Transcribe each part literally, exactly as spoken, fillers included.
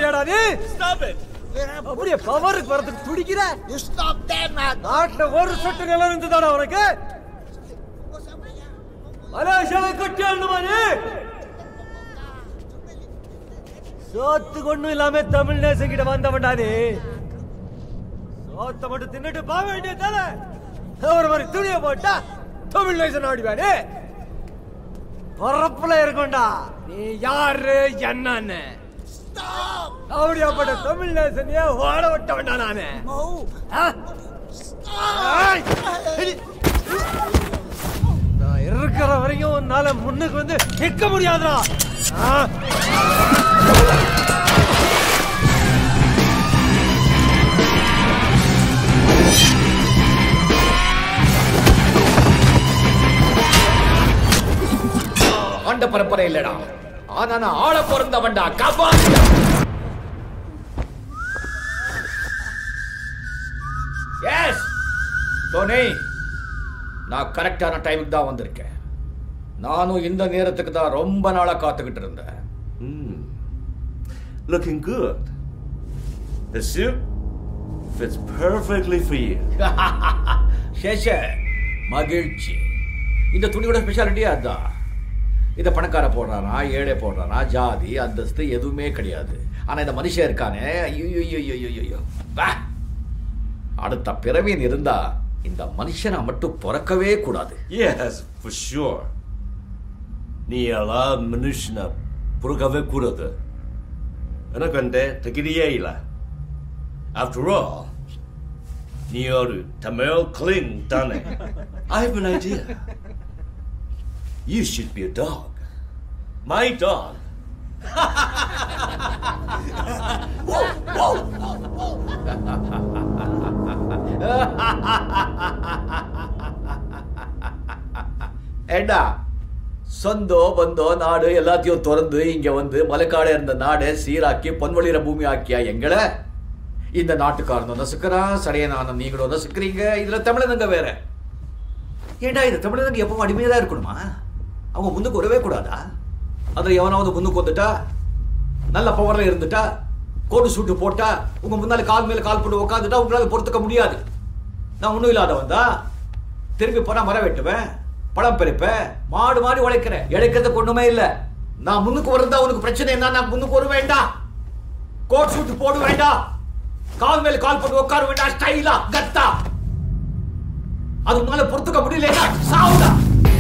போறியாடா நீ? Stop it. அப்படியே பவருக்கு வரதுக்கு துடிக்கிற. You stop there man. நாட்டுல ஒரு சொட்டு நிலம் இருந்துதாடா உனக்கு? மலேசியாவை கட்டியாடணுமா நீ? சோத்து கொண்டு இல்லாம தமிழ் நேசம் கிட்ட வந்தவன்டா நீ. சோத்த மட்டும் தின்னுட்டு போக வேண்டியதானே? ஒரு மாதிரி துணியை போட்டா தமிழ் நேசம் ஆடிவானே. பரப்புல இருக்கும்டா நீ யாரு என்னன்னு. அப்படியாப்பட்ட தமிழ் நேசனையே ஓட விட்ட வேண்டாம் நானு. நான் இருக்கிற வரைக்கும் உன்னால முன்னுக்கு வந்து நிற்க முடியாதுடா. ஆண்ட பரம்பரை இல்லடா, ஆனா நான் ஆள பிறந்தவன்டா. கபாலி எஸ் டோனி, நான் கரெக்டான டைமுக்கு தான் வந்திருக்கேன். நானும் இந்த நேரத்துக்கு தான் ரொம்ப நாளா காத்துக்கிட்டு இருந்தேன். Looking good. The suit fits perfectly for you. சேஷ மகிழ்ச்சி. இந்த துணியோட ஸ்பெஷாலிட்டியே அதுதான். இதை பணக்கார போடுறானா ஏழை போடுறானா ஜாதி அந்தஸ்து எதுவுமே கிடையாது. ஆனா இந்த மனுஷன் இருக்கானே, ஐயோ அடுத்த பிறவின் இருந்தா இந்த மனுஷனை மட்டும் பிறக்கவே கூடாது. Yes, for sure. நீ எல்லாம் மனுஷனை பிறக்கவே கூடாது. எனக்கு வந்து தகுதியே இல்லை. After all, நீ ஒரு தமிழ் கிளிங் தானே. I have an idea. You should be a dog. My dog. Whoa, whoa, whoa. ஏண்டா சொந்தோ பந்தோ நாடு எல்லாத்தையும் திறந்து இங்க வந்து மலைக்காடு இருந்த நாடை சீராக்கி பொன்வழிற பூமி ஆக்கியா எங்களை. இந்த நாட்டுக்காரனும் நசுக்கிறான், சடையனான நீங்களும் நசுக்கிறீங்க. இதுல தமிழனுங்க வேற. ஏண்டா இந்த தமிழனுங்க எப்பவும் அடிமையா தான் இருக்கணுமா? அவங்க முன்னுக்கு வரவே கூடாதா? அதுல எவனாவது முன்னுக்கு வந்துட்டா, நல்ல பவர்ல இருந்துட்டா, கோடு சூட்டு போட்டா, உங்க முன்னால கால் மேல கால் போட்டு உட்காந்துட்டா உங்களால பொறுத்துக்க முடியாது. நான் ஒண்ணும் இல்லாதவன் தான். திரும்பி போனா மரம் வெட்டுவேன், பழம் பறிப்பேன், மாடு மாடி உழைக்கிறேன். இழைக்கிறதுக்கு ஒண்ணுமே இல்லை. நான் முன்னுக்கு வரதா உனக்கு பிரச்சனை என்ன? நான் முன்னுக்கு வர வேண்டாம், கோட் சூட்டு போட வேண்டாம், கால் மேல கால் போட்டு உட்கார வேண்டாம், ஸ்டைலா கத்தா. அது உன்னால பொறுத்துக்க முடியல, சாவுடா.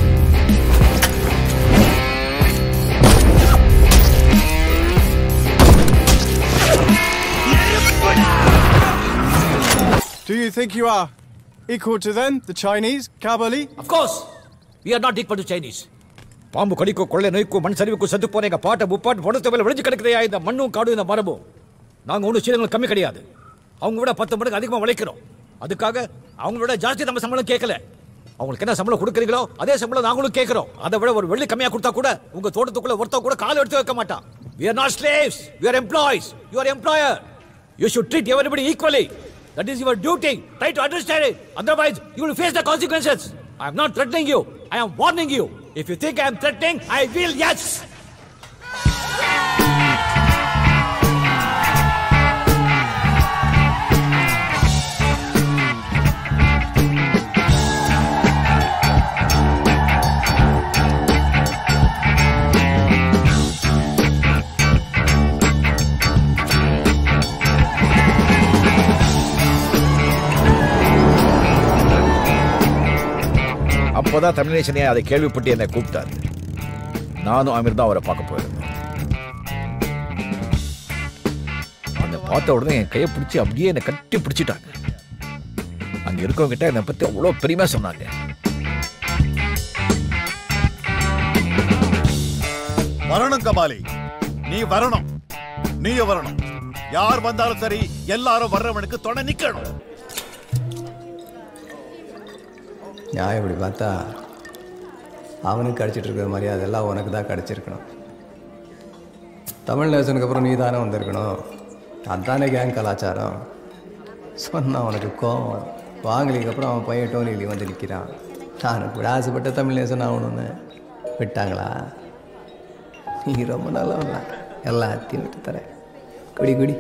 Do you think you are equal to them, the Chinese, Kabali? Of course, we are not equal to Chinese. பாம்பு கடிக்கோ கொள்ளை நோய்க்கோ மண் சரிவுக்கோ செத்து போன எங்க பாட்டை முப்பாட்டு பொண்ணு மேல விளைஞ்சு கிடக்குதையா இந்த மண்ணும் காடும் இந்த மரமும். நாங்க ஒன்றும் சீனங்கள் கம்மி கிடையாது. அவங்க விட பத்து மடங்கு அதிகமாக உழைக்கிறோம். அதுக்காக அவங்களோட ஜாஸ்தி நம்ம சம்பளம் கேட்கல. அவங்களுக்கு என்ன சம்பளம் கொடுக்குறீங்களோ அதே சம்பளம் நாங்களும் கேட்கிறோம். அதை விட ஒரு வெள்ளி கம்மியா கொடுத்தா கூட உங்க தோட்டத்துக்குள்ள ஒருத்தர் கூட கால் எடுத்து வைக்க மாட்டான். We are not slaves, we are employees. You are employer. You should treat everybody equally. That is your duty. Try to understand it. Otherwise, you will face the consequences. I am not threatening you. I am warning you. If you think I am threatening, I will, yes. அப்போதான் தமிழேசனே அதை கேள்விப்பட்டு என்னை கூப்பிட்டாரு. நானும் அமீர் தான் அவரை பார்க்க போயிருந்தேன். அந்த பார்த்த உடனே என் கையை பிடிச்சி அப்படியே என்னை கட்டி பிடிச்சிட்டாங்க. அங்க இருக்கவங்க கிட்ட என்னை பத்தி அவ்வளோ பெருமையா சொன்னாங்க. வரணும் கபாலி, நீ வரணும், நீ வரணும். யார் வந்தாலும் சரி, எல்லாரும் வர்றவனுக்கு துணை நிக்கணும். நியாயம் இப்படி பார்த்தா அவனுக்கு கிடச்சிட்டு இருக்கிற மாதிரி அதெல்லாம் உனக்கு தான் கிடச்சிருக்கணும். தமிழ் நேசனுக்கு அப்புறம் நீ தானே வந்திருக்கணும். அதுதானே கேங் கலாச்சாரம். சொன்னால் அவனுக்கு கோவம். வாங்கலிக்கு அப்புறம் அவன் பையன் டோனிலி வந்து நிற்கிறான். நான் கூட ஆசைப்பட்ட தமிழ் நேசன் ஆகணும்னு விட்டாங்களா? நீ ரொம்ப நல்லவன்ல, எல்லாத்தையும் விட்டு தரேன். குடி குடி.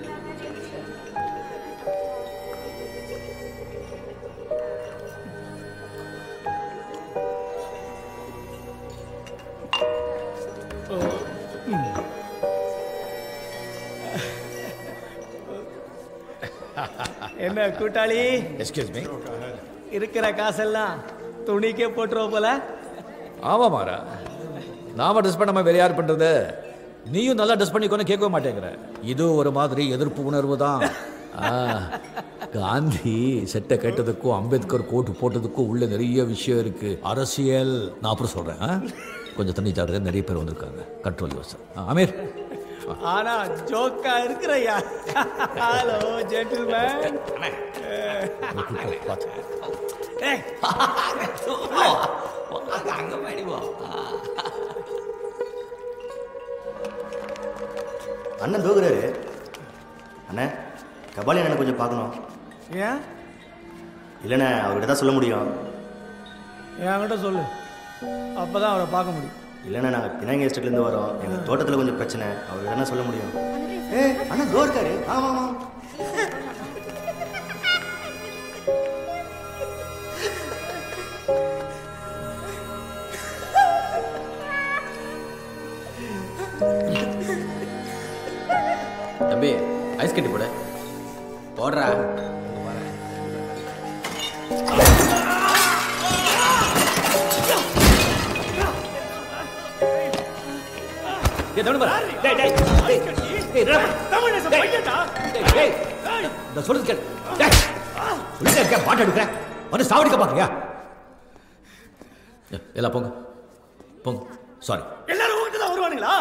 என்ன கூட்டாளி? Excuse me. இருக்கிற காசெல்லாம் துணிக்கே போட்டுருவோம் போல. ஆமா மாறா, நாம ட்ரெஸ் பண்ணாம வேற யார் பண்றது? நீயும் நல்லா ட்ரெஸ் பண்ணிக்கோன்னு கேட்கவே மாட்டேங்கிற. இது ஒரு மாதிரி எதிர்ப்பு உணர்வு தான். காந்தி செட்டை கேட்டதுக்கும் அம்பேத்கர் கோட்டு போட்டதுக்கும் உள்ள நிறைய விஷயம் இருக்கு. அரசியல் நான் அப்புறம் சொல்றேன். கொஞ்சம் தண்ணி சாடுறது, நிறைய பேர் வந்திருக்காங்க. கண்ட்ரோல் யோசன். அமீர் ஆனா ஜோக்கா இருக்கிறையா. Hello gentleman. அண்ணன் தோகுறாரு. அண்ணே, கபாலி அண்ணனை கொஞ்சம் பார்க்கணும். ஏன்? இல்லைண்ணே, அவர்கிட்ட தான் சொல்ல முடியும். என்கிட்ட சொல்லு, அப்பதான் அவரை பார்க்க முடியும். இல்லைண்ணா, நாங்கள் பினாங்க எஸ்டேட்லேருந்து வரோம். எங்கள் தோட்டத்தில் கொஞ்சம் பிரச்சனை, அவர்கிட்ட என்ன சொல்ல முடியும்? ஏ அண்ணா தோ இருக்காரு. ஆமாம் ஆமாம். தம்பி ஐஸ் கட்டி போட போடுறா. எல்லாம் போங்க போங்க. சாரி. எல்லாரும் உங்ககிட்ட தான் வருவானுங்களா?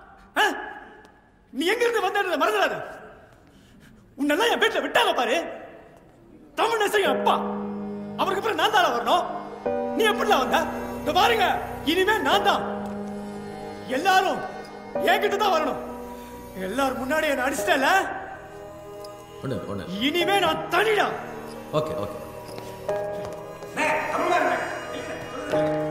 நீ எங்க இருந்து வந்த மறந்துடாத. உன்னெல்லாம் என் வீட்டுல விட்டாங்க பாரு. தமிழ் நேசம் அப்பா, அவருக்கு அப்புறம் நான் தானே வரணும். நீ எப்படிலாம் வந்த? இந்த பாருங்க, இனிமே நான் தான். எல்லாரும் என்கிட்ட தான் வரணும். எல்லாரும் முன்னாடி என்ன அடிச்சிட்டல. ஒண்ணு ஒண்ணு. இனிமே நான் தனிடா. Okay okay.